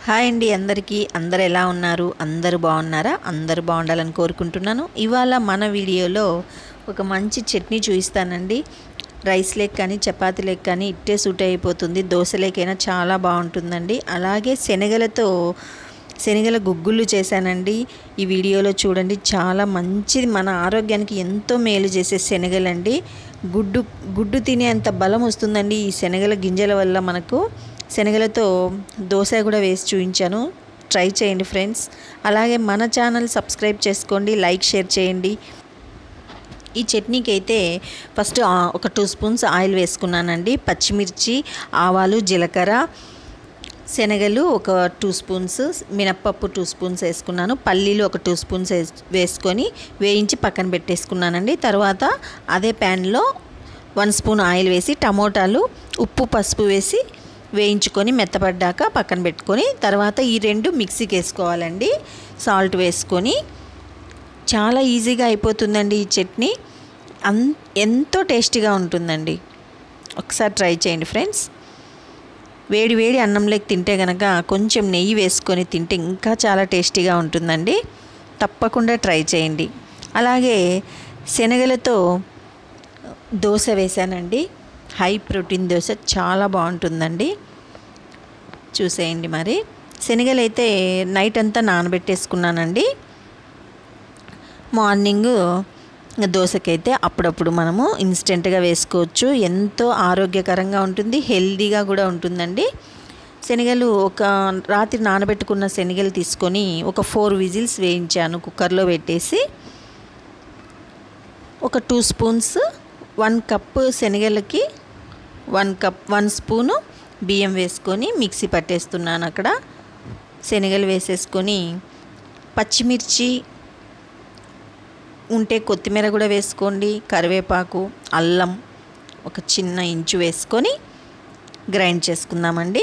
Hi అండి అందరికీ. అందరు ఎలా ఉన్నారు? అందరూ బాగున్నారా? అందరూ బాగుండాలని కోరుకుంటున్నాను. ఇవాళ మన వీడియోలో ఒక మంచి చట్నీ చూపిస్తానండి. రైస్ లేక్ కానీ చపాతీ లేక్ కానీ ఇట్టే సూట్ అయిపోతుంది. దోశ లేకైనా చాలా బాగుంటుందండి. అలాగే శనగల గుగ్గుళ్ళు చేశానండి. ఈ వీడియోలో చూడండి, చాలా మంచిది, మన ఆరోగ్యానికి ఎంతో మేలు చేసే శనగలండి. గుడ్డు తినేంత బలం వస్తుందండి ఈ శనగల గింజల వల్ల. మనకు శనగలతో దోశ కూడా వేసి చూపించాను, ట్రై చేయండి ఫ్రెండ్స్. అలాగే మన ఛానల్ సబ్స్క్రైబ్ చేసుకోండి, లైక్ షేర్ చేయండి. ఈ చట్నీకి అయితే ఫస్ట్ ఒక 2 స్పూన్స్ ఆయిల్ వేసుకున్నానండి. పచ్చిమిర్చి, ఆవాలు, జీలకర్ర, శనగలు ఒక 2 స్పూన్స్, మినప్పప్పు 2 స్పూన్స్ వేసుకున్నాను. పల్లీలు ఒక 2 స్పూన్స్ వేసుకొని వేయించి పక్కన పెట్టేసుకున్నానండి. తర్వాత అదే ప్యాన్లో 1 స్పూన్ ఆయిల్ వేసి టమోటాలు, ఉప్పు, పసుపు వేసి వేయించుకొని మెత్తపడ్డాక పక్కన పెట్టుకొని, తర్వాత ఈ 2 మిక్సీకి వేసుకోవాలండి. సాల్ట్ వేసుకొని చాలా ఈజీగా అయిపోతుందండి ఈ చట్నీ. ఎంతో టేస్టీగా ఉంటుందండి. ఒకసారి ట్రై చేయండి ఫ్రెండ్స్. వేడి వేడి అన్నంలోకి తింటే కనుక కొంచెం నెయ్యి వేసుకొని తింటే ఇంకా చాలా టేస్టీగా ఉంటుందండి. తప్పకుండా ట్రై చేయండి. అలాగే శనగలతో దోశ వేసానండి. హై ప్రోటీన్ దోశ చాలా బాగుంటుందండి. చూసేయండి. మరి శనగలు అయితే నైట్ అంతా నానబెట్టేసుకున్నానండి. మార్నింగ్ దోశకైతే అప్పుడప్పుడు మనము ఇన్స్టెంట్గా వేసుకోవచ్చు. ఎంతో ఆరోగ్యకరంగా ఉంటుంది, హెల్దీగా కూడా ఉంటుందండి. శనగలు ఒక రాత్రి నానబెట్టుకున్న శనగలు తీసుకొని ఒక 4 విజిల్స్ వేయించాను కుక్కర్లో పెట్టేసి. ఒక 2 స్పూన్స్, 1 కప్పు శనగలకి 1 స్పూను బియ్యం వేసుకొని మిక్సీ పట్టేస్తున్నాను. అక్కడ శనగలు వేసేసుకొని పచ్చిమిర్చి ఉంటే కొత్తిమీర కూడా వేసుకోండి, కరివేపాకు, అల్లం ఒక చిన్న ఇంచు వేసుకొని గ్రైండ్ చేసుకుందామండి.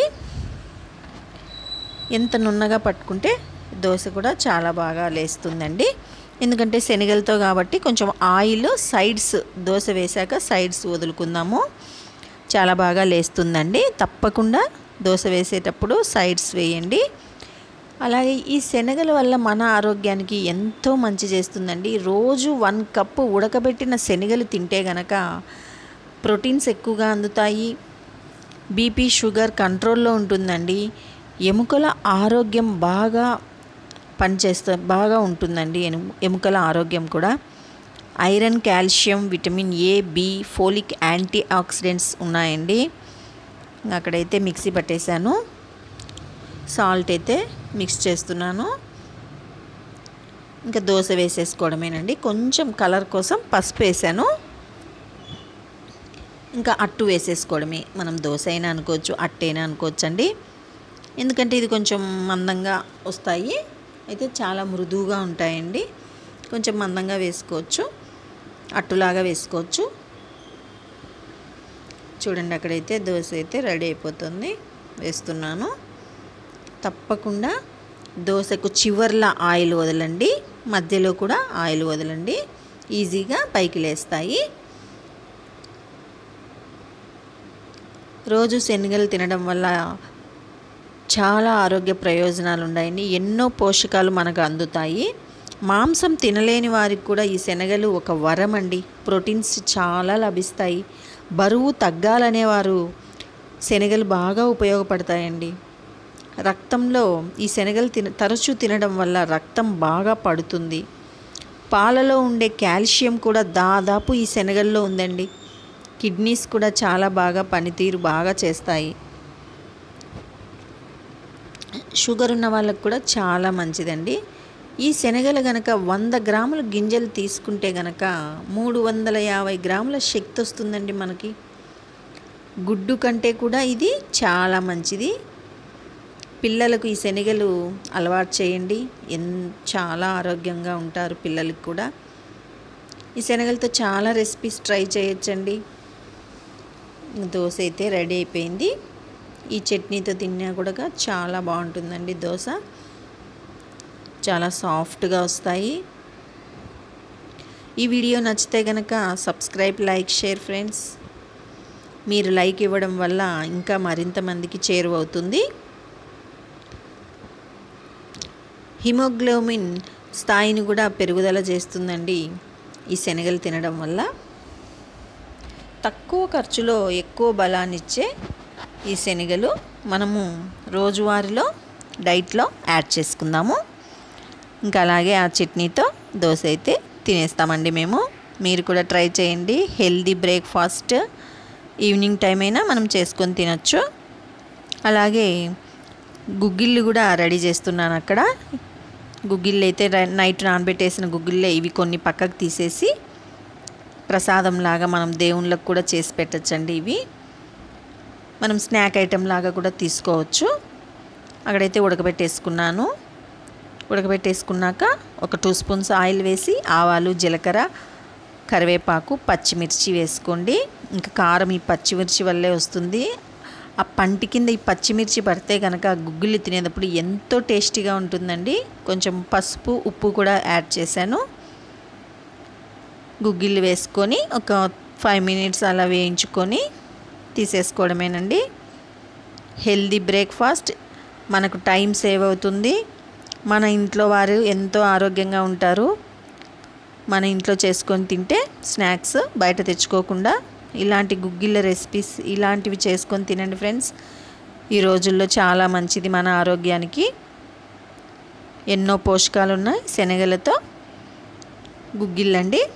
ఎంత నున్నగా పట్టుకుంటే దోశ కూడా చాలా బాగా లేస్తుందండి. ఎందుకంటే శనగలతో కాబట్టి కొంచెం ఆయిల్ సైడ్స్, దోశ వేశాక సైడ్స్ వదులుకుందాము, చాలా బాగా లేస్తుందండి. తప్పకుండా దోశ వేసేటప్పుడు సైడ్స్ వేయండి. అలాగే ఈ శనగల వల్ల మన ఆరోగ్యానికి ఎంతో మంచి చేస్తుందండి. రోజు 1 కప్పు ఉడకబెట్టిన శనగలు తింటే గనక ప్రోటీన్స్ ఎక్కువగా అందుతాయి. బీపీ, షుగర్ కంట్రోల్లో ఉంటుందండి. ఎముకల ఆరోగ్యం బాగా బాగా ఉంటుందండి. ఎముకల ఆరోగ్యం కూడా. Iron, calcium, vitamin A, B, folic, antioxidants ఉన్నాయండి. అక్కడైతే మిక్సీ పట్టేశాను. సాల్ట్ అయితే మిక్స్ చేస్తున్నాను. ఇంకా దోశ వేసేసుకోవడమేనండి. కొంచెం కలర్ కోసం పసుపు వేసాను. ఇంకా అట్టు వేసేసుకోవడమే. మనం దోశ అయినా అనుకోవచ్చు, అట్టైనా అనుకోవచ్చు అండి. ఎందుకంటే ఇది కొంచెం మందంగా వస్తాయి, అయితే చాలా మృదువుగా ఉంటాయండి. కొంచెం మందంగా వేసుకోవచ్చు, అట్టులాగా వేసుకోవచ్చు. చూడండి, అక్కడైతే దోశ అయితే రెడీ అయిపోతుంది. వేస్తున్నాను. తప్పకుండా దోశకు చివర్ల ఆయిల్ వదలండి, మధ్యలో కూడా ఆయిల్ వదలండి. ఈజీగా పైకి లేస్తాయి. రోజు శనగలు తినడం వల్ల చాలా ఆరోగ్య ప్రయోజనాలు ఉన్నాయండి. ఎన్నో పోషకాలు మనకు అందుతాయి. మాంసం తినలేని వారికి కూడా ఈ శనగలు ఒక వరం అండి. ప్రోటీన్స్ చాలా లభిస్తాయి. బరువు తగ్గాలనేవారు శనగలు బాగా ఉపయోగపడతాయండి. రక్తంలో ఈ శనగలు తరచూ తినడం వల్ల రక్తం బాగా పడుతుంది. పాలలో ఉండే కాల్షియం కూడా దాదాపు ఈ శనగల్లో ఉందండి. కిడ్నీస్ కూడా చాలా బాగా పనితీరు బాగా చేస్తాయి. షుగర్ ఉన్న వాళ్ళకు కూడా చాలా మంచిదండి. ఈ శనగలు గనక 100 గ్రాముల గింజలు తీసుకుంటే గనక 350 గ్రాముల శక్తి వస్తుందండి మనకి. గుడ్డు కంటే కూడా ఇది చాలా మంచిది. పిల్లలకు ఈ శనగలు అలవాటు చేయండి. చాలా ఆరోగ్యంగా ఉంటారు పిల్లలకు కూడా. ఈ శనగలతో చాలా రెసిపీస్ ట్రై చేయొచ్చండి. దోశ అయితే రెడీ అయిపోయింది. ఈ చట్నీతో తిన్నా కూడా చాలా బాగుంటుందండి దోశ. చాలా సాఫ్ట్గా వస్తాయి. ఈ వీడియో నచ్చితే కనుక సబ్స్క్రైబ్, లైక్, షేర్ ఫ్రెండ్స్. మీరు లైక్ ఇవ్వడం వల్ల ఇంకా మరింత మందికి చేరువవుతుంది. హిమోగ్లోబిన్ స్థాయిని కూడా పెరుగుదల చేస్తుందండి ఈ శనగలు తినడం వల్ల. తక్కువ ఖర్చులో ఎక్కువ బలాన్ని ఇచ్చే ఈ శనగలు మనము రోజువారీలో డైట్లో యాడ్ చేసుకుందాము. ఇంకా అలాగే ఆ చట్నీతో దోశ అయితే తినేస్తామండి మేము. మీరు కూడా ట్రై చేయండి. హెల్దీ బ్రేక్ఫాస్ట్ ఈవినింగ్ టైం అయినా మనం చేసుకొని తినొచ్చు. అలాగే గుగ్గిళ్ళు కూడా రెడీ చేస్తున్నాను అక్కడ. గుగ్గిళ్ళు అయితే నైట్ నానబెట్టేసిన గుగ్గిళ్ళే ఇవి కొన్ని పక్కకు తీసేసి ప్రసాదం లాగా మనం దేవుళ్ళకు కూడా చేసి పెట్టచ్చండి. ఇవి మనం స్నాక్ ఐటెం లాగా కూడా తీసుకోవచ్చు. అక్కడైతే ఉడకబెట్టేసుకున్నాను. ఉడకబెట్టేసుకున్నాక ఒక 2 స్పూన్స్ ఆయిల్ వేసి ఆవాలు, జీలకర్ర, కరివేపాకు, పచ్చిమిర్చి వేసుకోండి. ఇంకా కారం ఈ పచ్చిమిర్చి వల్లే వస్తుంది. ఆ పంటి కింద ఈ పచ్చిమిర్చి పడితే కనుక గుగ్గిళ్ళు తినేటప్పుడు ఎంతో టేస్టీగా ఉంటుందండి. కొంచెం పసుపు, ఉప్పు కూడా యాడ్ చేశాను. గుగ్గిళ్ళు వేసుకొని ఒక 5 మినిట్స్ అలా వేయించుకొని తీసేసుకోవడమేనండి. హెల్దీ బ్రేక్ఫాస్ట్, మనకు టైం సేవ్ అవుతుంది. మన ఇంట్లో వారు ఎంతో ఆరోగ్యంగా ఉంటారు. మన ఇంట్లో చేసుకొని తింటే స్నాక్స్ బయట తెచ్చుకోకుండా ఇలాంటి గుగ్గిళ్ళ రెసిపీస్ ఇలాంటివి చేసుకొని తినండి ఫ్రెండ్స్. ఈ రోజుల్లో చాలా మంచిది మన ఆరోగ్యానికి. ఎన్నో పోషకాలు ఉన్నాయి శనగలతో గుగ్గిళ్ళండి.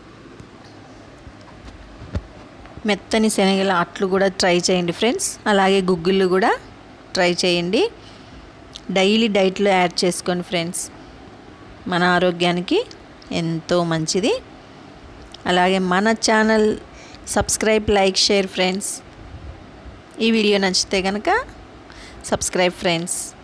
మెత్తని శనగల అట్లు కూడా ట్రై చేయండి ఫ్రెండ్స్. అలాగే గుగ్గిళ్ళు కూడా ట్రై చేయండి. డైలీ డైట్లో యాడ్ చేసుకోండి ఫ్రెండ్స్. మన ఆరోగ్యానికి ఎంతో మంచిది. అలాగే మన channel subscribe, like, share friends. ఈ వీడియో నచ్చితే కనుక సబ్స్క్రైబ్ ఫ్రెండ్స్.